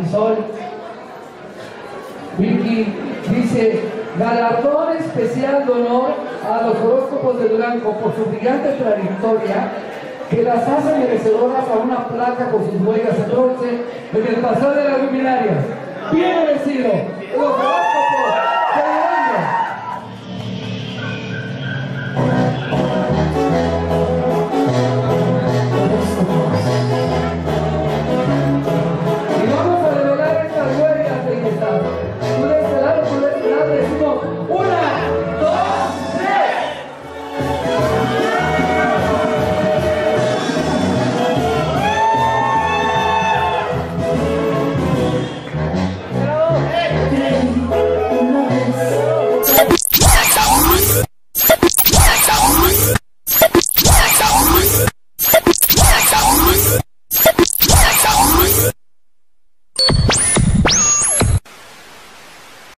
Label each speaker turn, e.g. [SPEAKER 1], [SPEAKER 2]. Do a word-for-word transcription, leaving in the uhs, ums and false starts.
[SPEAKER 1] Marisol. Vicky dice, galardón especial de honor a los horóscopos de Durango por su brillante trayectoria que las hace merecedoras a una placa con sus huellas de bronce en el paseo de las luminarias. Bien merecido. Los